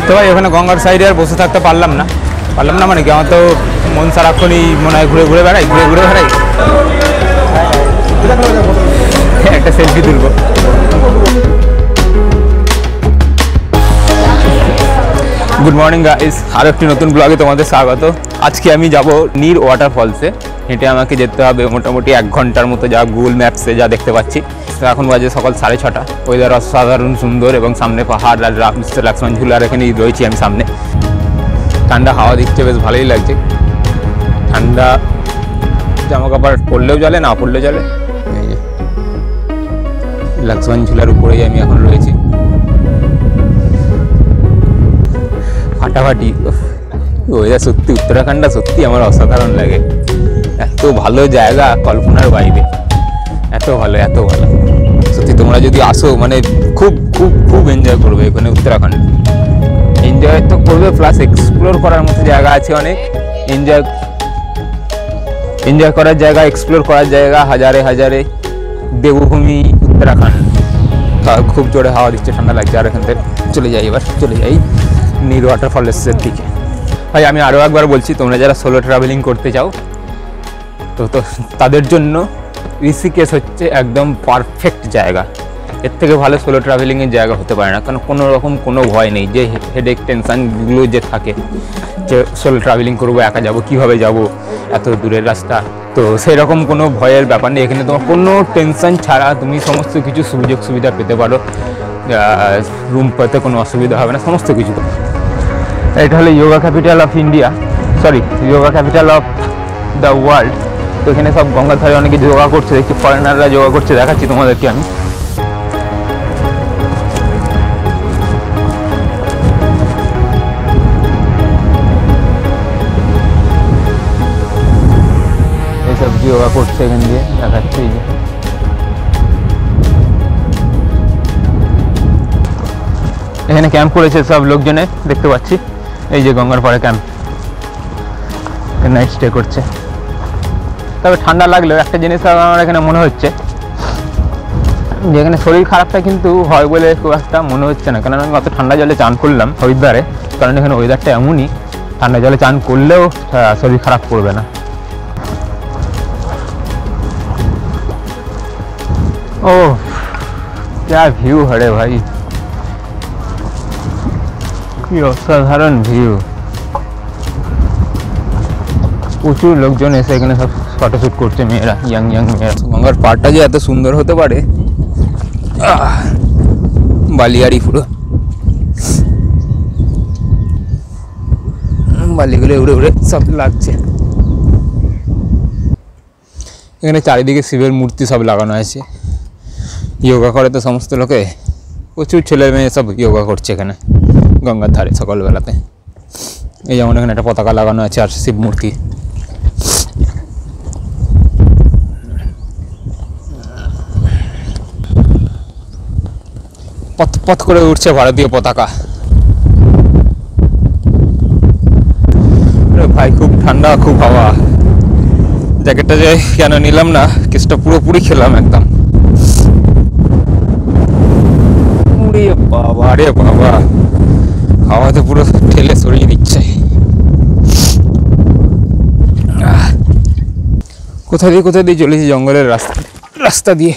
তো ভাই ওখানে গঙ্গার সাইডে আর বসে থাকতে পারলাম না মানে কি আমার তো মন সারাক্ষণই মনে হয় ঘুরে ঘুরে বেড়াই একটা সেলফি তুলবো। গুড মর্নিং গাইস, আরও একটি নতুন ব্লগে তোমাদের স্বাগত। আজকে আমি যাব নীর ওয়াটারফলসে। হেঁটে আমাকে যেতে হবে মোটামুটি 1 ঘন্টার মতো, যা গুগল ম্যাপসে যা দেখতে পাচ্ছি। এখন বাজে সকাল 6:30। ওয়েদার অসাধারণ সুন্দর এবং সামনে পাহাড় আর মিস্টার লক্ষ্মণ ঝুলা, আর এখানেই রয়েছি আমি সামনে। ঠান্ডা হাওয়া দিচ্ছে, বেশ ভালোই লাগছে। ঠান্ডা জামা কাপড় পরলেও চলে, না পরলেও চলে। এই যে লক্ষ্মণ ঝুলার উপরেই আমি এখন রয়েছি। ফাটাফাটি ওয়েদার, সত্যি উত্তরাখণ্ডটা সত্যি আমার অসাধারণ লাগে। এত ভালো জায়গা, কল্পনার বাইরে। এত ভালো সত্যি। তোমরা যদি আসো মানে খুব খুব খুব এনজয় করবে এখানে উত্তরাখণ্ড। এনজয় তো করবে, প্লাস এক্সপ্লোর করার মতো জায়গা আছে অনেক। এনজয় করার জায়গা, এক্সপ্লোর করার জায়গা হাজারে। দেবভূমি উত্তরাখণ্ড। খুব জোরে হাওয়া দিচ্ছে, ঠান্ডা লাগছে। আর এখান থেকে চলে যাই নীর ওয়াটারফলসের দিকে। ভাই আমি আরও একবার বলছি, তোমরা যারা সোলো ট্রাভেলিং করতে চাও তো তাদের জন্য ঋষিকেশ হচ্ছে একদম পারফেক্ট জায়গা। এর থেকে ভালো সোলো ট্রাভেলিংয়ের জায়গা হতে পারে না, কারণ কোনো রকম কোনো ভয় নেই যে হেডেক টেনশানগুলো যে থাকে, যে সোলো ট্রাভেলিং করবো, একা যাব, কীভাবে যাব, এত দূরের রাস্তা। তো সেরকম কোনো ভয়ের ব্যাপার নেই এখানে। তোমার কোনো টেনশান ছাড়া তুমি সমস্ত কিছু সুযোগ সুবিধা পেতে পারো। রুম পেতে কোনো অসুবিধা হবে না, সমস্ত কিছু। এটা হলো yoga capital of India, yoga capital of the world. তো এখানে সব গঙ্গার ধারে অনেকে যোগা করছে, দেখছি ফরেনাররা যোগা করছে, দেখাচ্ছি তোমাদেরকে আমি। এইসব যোগা করছে এখান দিয়ে, দেখাচ্ছি। এই যে এখানে ক্যাম্প করেছে সব লোকজনে, দেখতে পাচ্ছি। এই যে গঙ্গার পাড়ে ক্যাম্প, নাইট স্টে করছে। তবে ঠান্ডা লাগলেও একটা জিনিস আমার এখানে মনে হচ্ছে যে এখানে শরীর খারাপটা কিন্তু হয় বলে খুব একটা মনে হচ্ছে না, কারণ আমি অত ঠান্ডা জলে চান করলাম হরিদ্বারে। কারণ এখানে ওয়েদারটা এমনই, ঠান্ডা জলে চান করলেও শরীর খারাপ করবে না। ও क्या ভিউ হরে ভাই, কি অসাধারণ ভিউ। প্রচুর লোকজন এসে এখানে সব ফটোশ্যুট করছে, মেয়েরা, ইয়াং মেয়েরা। গঙ্গার পাড়টা যে এত সুন্দর হতে পারে, বালিয়ারি পুরো, বালিগুলো উড়ে সব লাগছে। এখানে চারিদিকে শিবের মূর্তি সব লাগানো আছে। যোগা করে তো সমস্ত লোকে, প্রচুর ছেলে মেয়ে সব যোগা করছে এখানে গঙ্গার ধারে সকালবেলাতে। এই যেমন এখানে একটা পতাকা লাগানো আছে আর শিব মূর্তি। পথ করে উঠছে ভারতীয় পতাকা। ভাই খুব ঠান্ডা, খুব হাওয়া। জ্যাকেটটা যে কেন নিলাম না, কেসটা পুরোপুরি খেলাম একদম। বাবা রে বাবা, হাওয়াতে পুরো ঠেলে সরিয়ে দিচ্ছে। কোথা দিয়ে চলেছি, জঙ্গলের রাস্তা দিয়ে।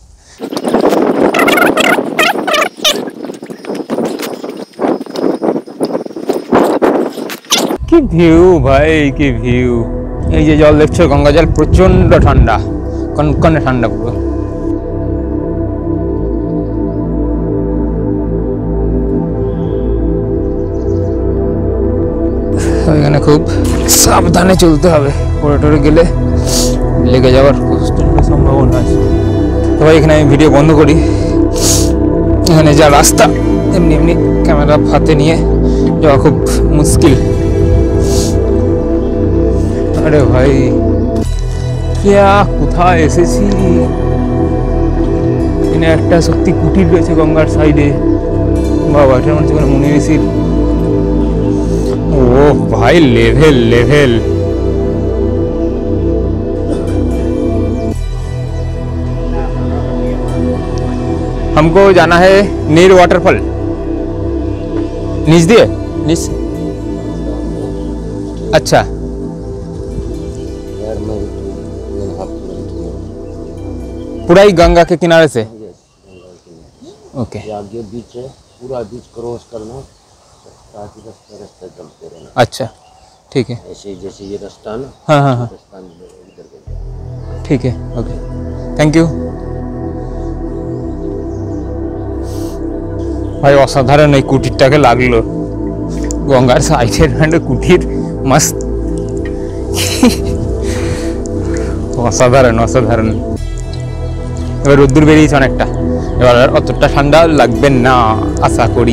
কি ভিউ ভাই, কি ভিউ। এই যে জল দেখছো, গঙ্গা জল প্রচন্ড ঠান্ডা, কনকনে ঠান্ডা পুরো। এখানে খুব সাবধানে চলতে হবে, পরে গেলে লেগে যাওয়ার সম্ভাবনা আছে। তো ভাই এখানে আমি ভিডিও বন্ধ করি। এখানে যা রাস্তা, এমনি ক্যামেরা হাতে নিয়ে যাওয়া খুব মুশকিল। আরে ভাই কোথায় এসেছি। এখানে একটা সত্যি কুটির রয়েছে গঙ্গার সাইডে। বাবা, এটা মনে হচ্ছে মুনি ঋষির। ओ भाई लेवल हमको जाना है नीर वाटरफॉल। नीच दिए अच्छा पूरा ही गंगा के किनारे से। ओके आगे बीच है, पूरा बीच क्रॉस करना, ताकि रास्ते चलते रहना। अच्छा ठीक है। ऐसे जैसे ये रास्ता ना, हाँ हाँ हाँ रास्ता इधर के। ठीक है ओके थैंक यू ভাই। অসাধারণ এই কুটিরটাকে লাগলো, গঙ্গার সাইডের কুটির মস্ত, অসাধারণ অসাধারণ। এবার রোদ্দুর বেরিয়েছে অনেকটা, এবার অতটা ঠান্ডা লাগবে না আশা করি।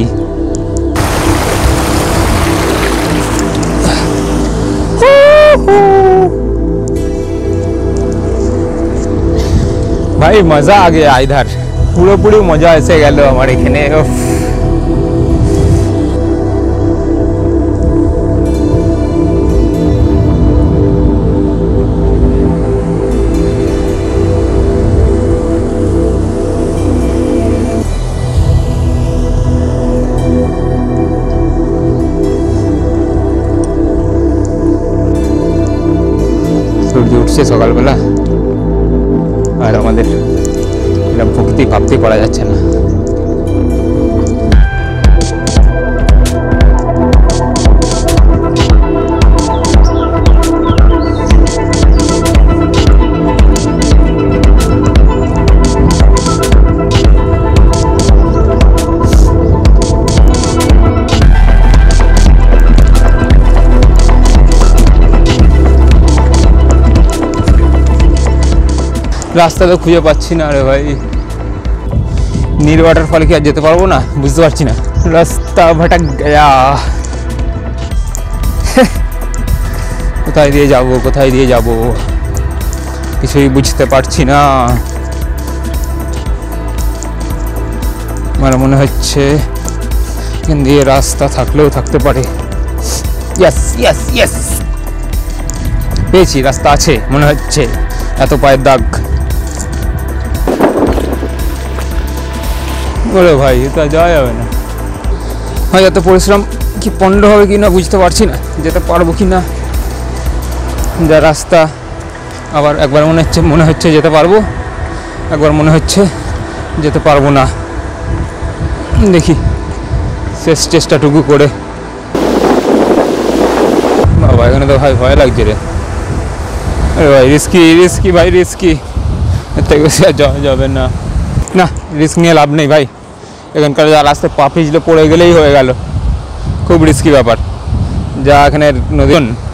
ভাই মজা আ গেয়া ইধার, পুরোপুরি মজা এসে গেল আমার এখানে। সূর্য উঠছে সকালবেলা, আর আমাদের এরকম প্রকৃতি ভাবতে পারা যাচ্ছে না। রাস্তা তো খুঁজে পাচ্ছি না রে ভাই। নীল ওয়াটারফল কি আর যেতে পারবো না বুঝতে পারছি না, রাস্তা ভটক গয়া। কোথায় দিয়ে যাব কোথায় দিয়ে যাব কিছুই বুঝতে পারছি না। আমার মনে হচ্ছে এখান দিয়ে রাস্তা থাকলেও থাকতে পারে। ইয়েস ইয়েস ইয়েস পেয়েছি, রাস্তা আছে মনে হচ্ছে, এত পায়ের দাগ। ওরে ভাই এটা যাওয়া যাবে না, হয় এত পরিশ্রম কি পণ্ড হবে কি না বুঝতে পারছি না, যেতে পারবো কি না। যা রাস্তা, আবার একবার মনে হচ্ছে যেতে পারবো, একবার মনে হচ্ছে যেতে পারবো না। দেখি শেষ চেষ্টাটুকু করে। বাবা এখানে তো ভাই ভয় লাগছে রে। আরে ভাই রিস্কি রিস্কি ভাই রিস্কি, এর থেকে বেশি আর যাওয়া যাবে না। না রিস্ক নিয়ে লাভ নেই ভাই, এখানকার যা রাস্তায় পা পিছলে পড়ে গেলেই হয়ে গেল, খুব রিস্কি ব্যাপার। যা এখানে নদী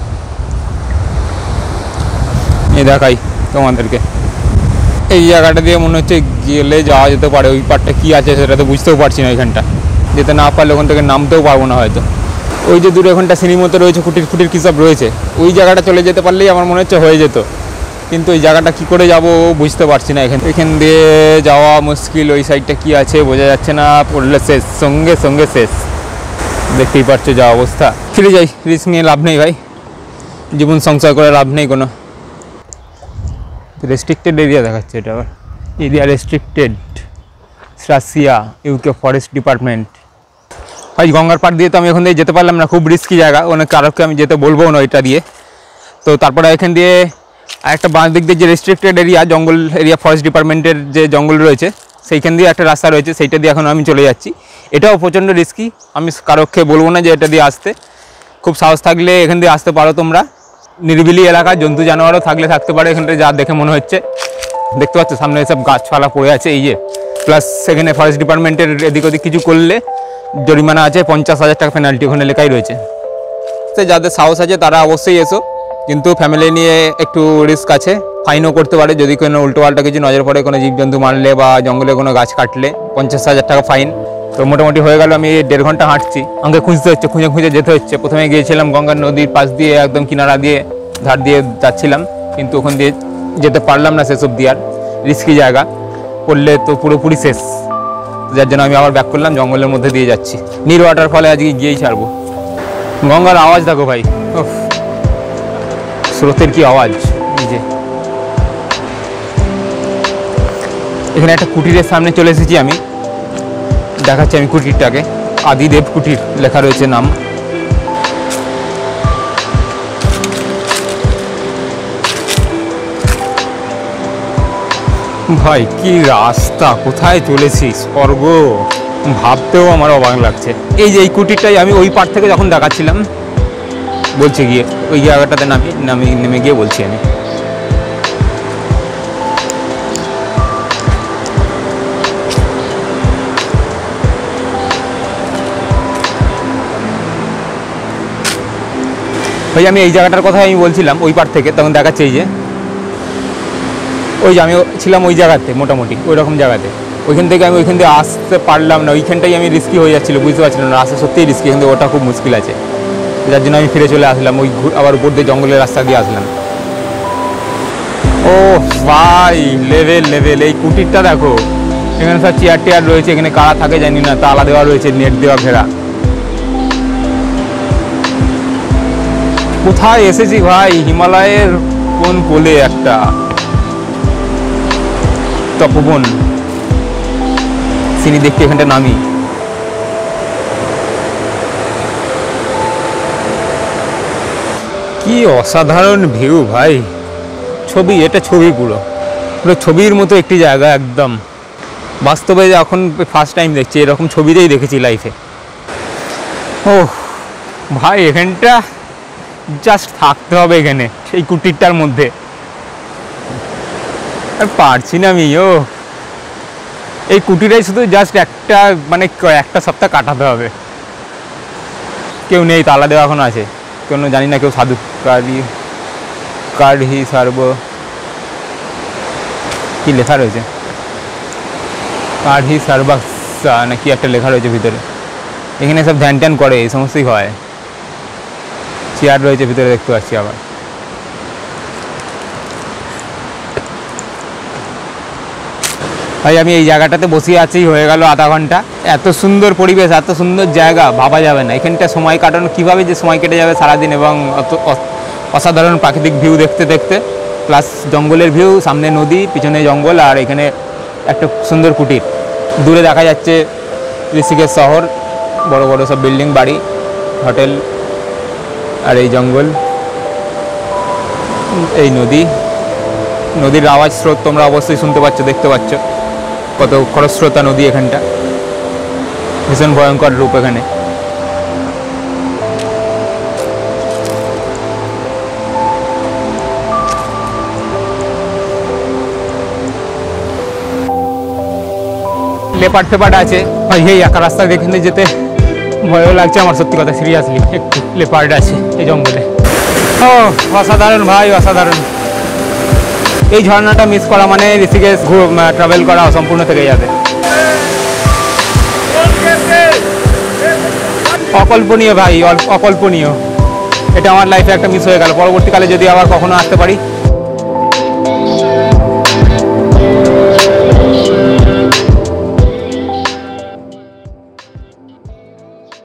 এই দেখাই তোমাদেরকে, এই জায়গাটা দিয়ে মনে হচ্ছে গেলে যাওয়া যেতে পারে। ওই পারটা কী আছে সেটা তো বুঝতেও পারছি না, ওইখানটা যেতে না পারলে ওখান থেকে নামতেও পারবো না হয়তো। ওই যে দূরে ওখানটা সিঁড়ির মতো রয়েছে, কুটির ফুটির কী সব রয়েছে, ওই জায়গাটা চলে যেতে পারলেই আমার মনে হচ্ছে হয়ে যেত। কিন্তু ওই জায়গাটা কী করে যাব বুঝতে পারছি না। এখান দিয়ে যাওয়া মুশকিল। ওই সাইডটা কী আছে বোঝা যাচ্ছে না, পড়লে শেষ, সঙ্গে সঙ্গে শেষ। দেখতেই পারছো যা অবস্থা। ফিরে যাই, রিস্ক নিয়ে লাভ নেই ভাই, জীবন সংশয় করে লাভ নেই কোনো। রেস্ট্রিক্টেড এরিয়া দেখাচ্ছে এটা, আবার area restricted, Russia UK forest department. ভাই গঙ্গার পাড় দিয়ে তো আমি এখন দিয়ে যেতে পারলাম না, খুব রিস্কি জায়গা, অনেক কারোকে আমি যেতে বলবো না এটা দিয়ে। তো তারপরে এখান দিয়ে একটা বাঁ দিক দিয়ে যে রেস্ট্রিক্টেড এরিয়া, জঙ্গল এরিয়া, ফরেস্ট ডিপার্টমেন্টের যে জঙ্গল রয়েছে সেইখান দিয়ে একটা রাস্তা রয়েছে, সেইটা দিয়ে এখন আমি চলে যাচ্ছি। এটাও প্রচণ্ড রিস্কি, আমি কারোকে বলবো না যে এটা দিয়ে আসতে। খুব সাহস থাকলে এখান দিয়ে আসতে পারো তোমরা। নিরিবিলি এলাকা, জন্তু জানোয়ারও থাকলে থাকতে পারে এখানটা, যা দেখে মনে হচ্ছে। দেখতে পাচ্ছ সামনে সব গাছপালা পড়ে আছে এই যে, প্লাস সেখানে ফরেস্ট ডিপার্টমেন্টের এদিক ওদিক কিছু করলে জরিমানা আছে, 50,000 টাকা পেনাল্টি ওখানে লেখাই রয়েছে। তো যাদের সাহস আছে তারা অবশ্যই এসো, কিন্তু ফ্যামিলি নিয়ে একটু রিস্ক আছে, ফাইনও করতে পারে যদি কোনো উল্টোপাল্টা কিছু নজর পড়ে, কোনো জীবজন্তু মারলে বা জঙ্গলে কোনো গাছ কাটলে 50,000 টাকা ফাইন। তো মোটামুটি হয়ে গেল, আমি 1.5 ঘন্টা হাঁটছি, আমাকে খুঁজতে হচ্ছে, খুঁজে খুঁজে যেতে হচ্ছে। প্রথমে গিয়েছিলাম গঙ্গার নদীর পাশ দিয়ে, একদম কিনারা দিয়ে ধার দিয়ে যাচ্ছিলাম, কিন্তু ওখান দিয়ে যেতে পারলাম না শেষ অবধি। আর রিস্কি জায়গা, পড়লে তো পুরোপুরি শেষ, যার জন্য আমি আবার ব্যাক করলাম, জঙ্গলের মধ্যে দিয়ে যাচ্ছি। নীল ওয়াটারফলে আজকে গিয়েই ছাড়বো। গঙ্গার আওয়াজ দেখো ভাই, স্রোতের কি আওয়াজ। যে এখানে একটা কুটিরের সামনে চলে এসেছি আমি, দেখাচ্ছি আমি কুটিরটাকে, আদিদেব কুটির লেখা রয়েছে নাম। ভাই কি রাস্তা, কোথায় চলেছি, স্বর্গ, ভাবতেও আমার অবাক লাগছে। এই যে এই কুটিরটাই আমি ওই পার থেকে যখন দেখাচ্ছিলাম, বলছে গিয়ে ওই জায়গাটাতে নেমে গিয়ে বলছি আমি। ভাই আমি এই জায়গাটার কথা আমি বলছিলাম, ওই পার থেকে তখন দেখাচ্ছে এই যে ওই যে আমি ছিলাম ওই জায়গাতে, মোটামুটি ওই রকম জায়গাতে। ওইখান থেকে আমি ওইখান থেকে আসতে পারলাম না, ওইখানটাই আমি রিস্কি হয়ে যাচ্ছিলো, বুঝতে পারছিলাম না রাস্তা সত্যিই রিস্কি, এখান থেকে ওটা খুব মুশকিল আছে, যার জন্য আমি ফিরে চলে আসলাম, ওই আবার উপর দিয়ে জঙ্গলের রাস্তা দিয়ে আসলাম। ও ভাই লেভেল, এই কুটিরটা দেখো, এখানে সব চেয়ার টেয়ার রয়েছে, এখানে কারা থাকে জানি না, তালা দেওয়া রয়েছে, নেট দেওয়া ঘেরা। কোথায় এসেছি ভাই, হিমালয়ের কোন কোলে একটা তপবন। সিনি দেখতে এখানটা নামি। কি অসাধারণ ভিউ ভাই, ছবি, এটা ছবি, পুরো ছবির মতো একটি জায়গা একদম। বাস্তবে এখন ফার্স্ট টাইম দেখছি, এরকম ছবিতেই দেখেছি লাইফে। ও ভাই এখানটা জাস্ট থাকতে হবে এখানে, সেই কুটিরটার মধ্যে, আর পারছি না আমি। এই কুটিরাই শুধু জাস্ট একটা, মানে একটা সপ্তাহ কাটাতে হবে। কেউ নেই, তালা দেওয়া এখন আছে, কেউ জানি না, কেউ সাধু কার্ড হি সার্ব, কি লেখা রয়েছে, কার্ড হি সার্বাক্সা নাকি একটা লেখা রয়েছে ভিতরে। এখানে সব ধ্যান ট্যান করে, এই সমস্তই হয়। চেয়ার রয়েছে ভিতরে, দেখতে পাচ্ছি আবার। ভাই আমি এই জায়গাটাতে বসে আছি হয়ে গেল আধা ঘন্টা। এত সুন্দর পরিবেশ, এত সুন্দর জায়গা, ভাবা যাবে না এখানটা সময় কাটানো, কীভাবে যে সময় কেটে যাবে সারাদিন, এবং অসাধারণ প্রাকৃতিক ভিউ দেখতে দেখতে, প্লাস জঙ্গলের ভিউ, সামনে নদী, পিছনে জঙ্গল, আর এখানে একটা সুন্দর কুটির। দূরে দেখা যাচ্ছে ঋষিকেশ শহর, বড় বড় সব বিল্ডিং, বাড়ি, হোটেল, আর এই জঙ্গল, এই নদীর আওয়াজ, স্রোত তোমরা অবশ্যই শুনতে পাচ্ছ, দেখতে পাচ্ছ কত খরস্রোতা নদী এখানটা, ভীষণ ভয়ঙ্কর রূপ এখানে। লেপার্ড ফেপার্ড আছে ভাই, এই একা রাস্তা এখানে যেতে ভয়ও লাগছে আমার, সত্যি কথা, সিরিয়াসলি। একটু লেপার্ড আছে এই জঙ্গলে। ও অসাধারণ ভাই, অসাধারণ। এই ঝর্ণাটা মিস করা মানে ঋষিকেশ ট্রাভেল করা অসম্পূর্ণ থেকে যাবে। অকল্পনীয় ভাই, অকল্পনীয়। এটা আমার লাইফে একটা মিস হয়ে গেল, পরবর্তীকালে যদি আবার কখনো আসতে পারি